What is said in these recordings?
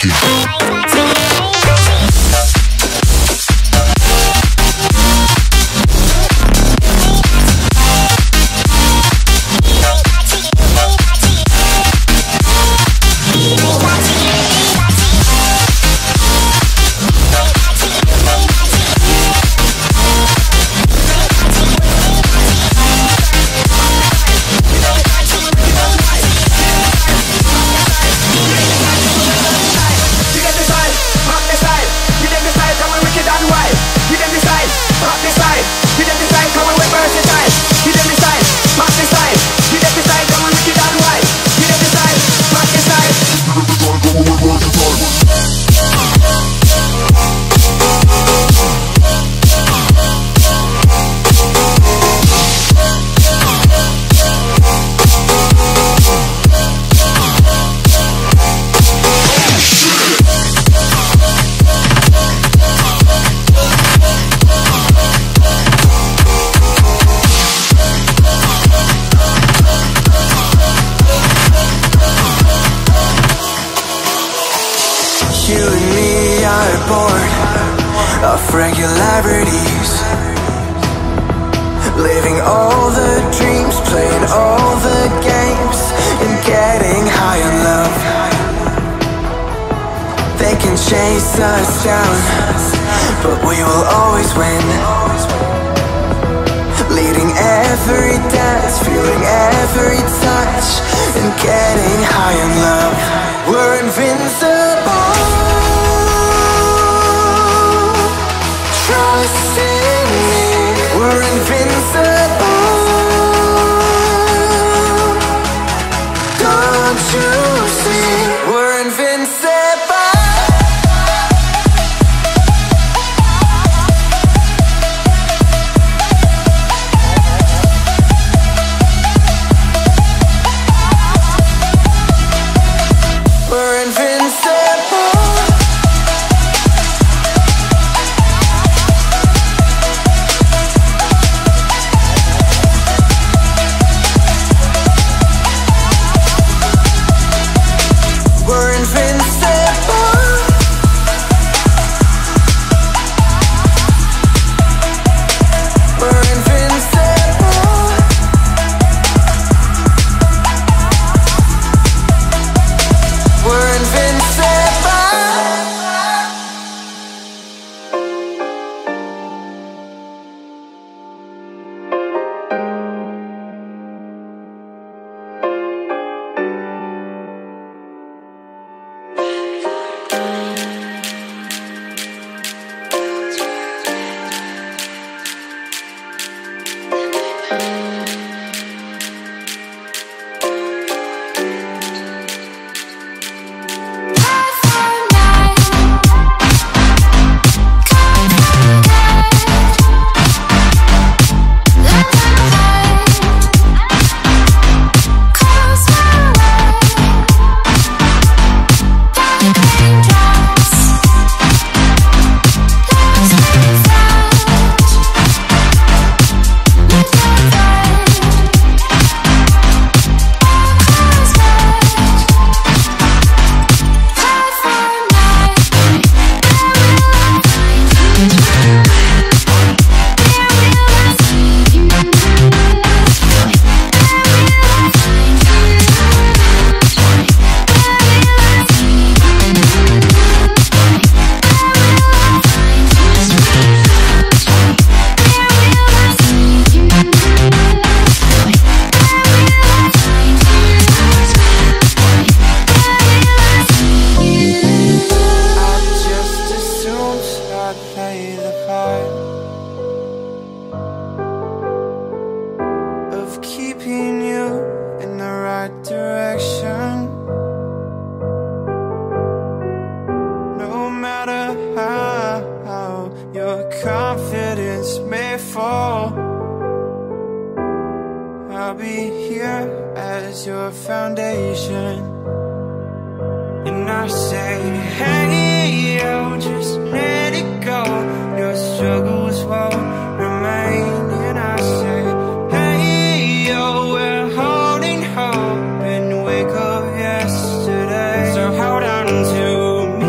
rocking. Regularities, living all the dreams, playing all the games, and getting high in love. They can chase us down, but we will always win. Leading every dance, feeling every touch, and getting high in love. We're invincible. Trust in me, we're invincible. Don't you see, we're invincible. We're invincible. I'll be here as your foundation. And I say, hey, yo, just let it go. Your struggles won't remain. And I say, hey, yo, we're holding hope and wake up yesterday. So hold on to me.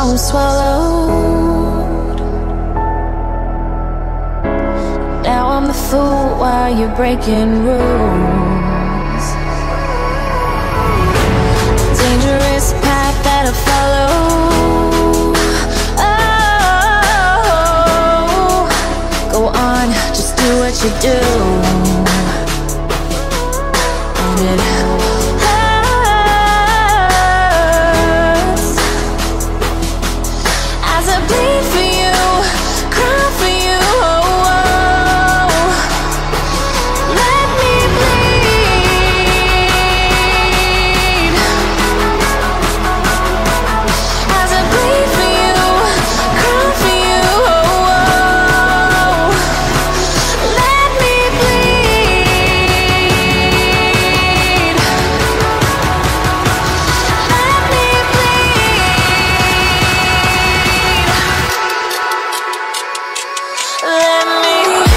I'm swallowed. Now I'm the fool while you're breaking rules. Dangerous path that I follow. Oh, go on, just do what you do. And it hurts as I bleed for you, cry for you. Oh, oh. Let me bleed as I bleed for you, cry for you. Oh, oh. Let me bleed. Let me bleed. Let me.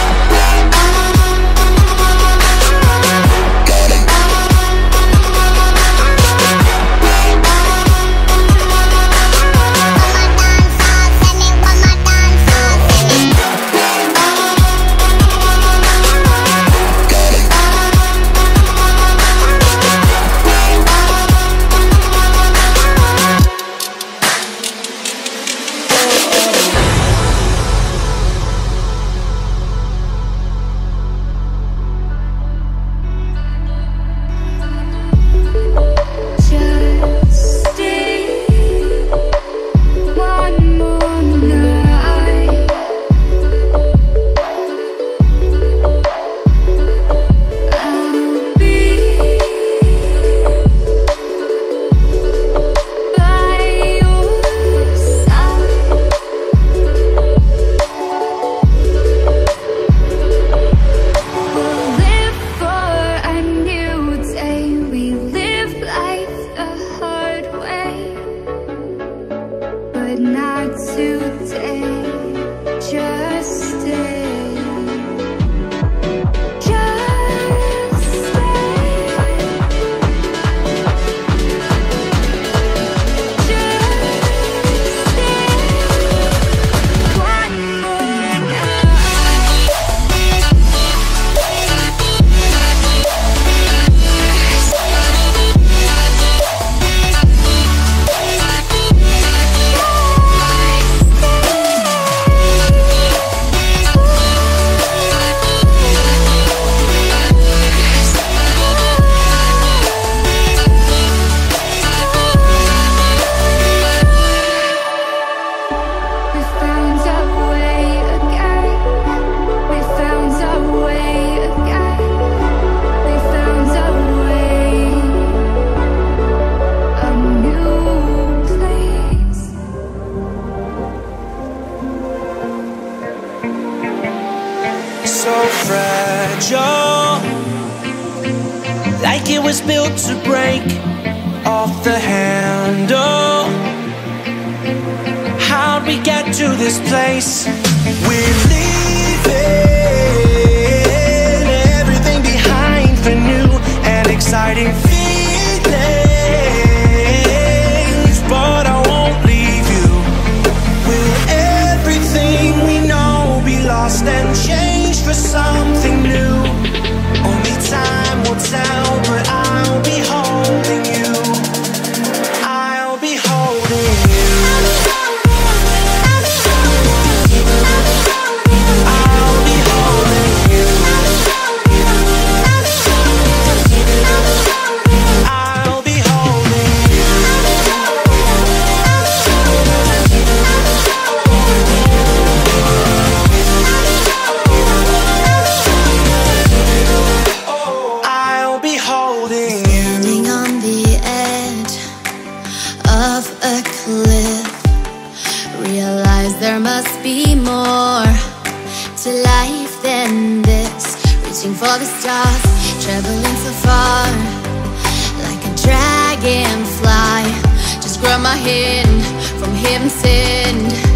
Just stay one more night. I'll be by your side. We'll live for a new day. We live life the hard way, but not today. Just stay. Just stay. Just stay. One more night. We found our way again. We found our way again. We found our way. A new place. So fragile, like it was built to break off the handle. How'd we get to this place? We're leaving everything behind for new and exciting feelings, but I won't leave you. Will everything we know be lost and changed for something new? Only time will tell, but I'll be holding you. I'll be holding you. I'll be holding you. I'll be holding you. I'll be holding you. Standing on the edge of a cliff, realize there must be more to life than this. Reaching for the stars, traveling so far, like a dragonfly. Just grab my hand from heaven's end.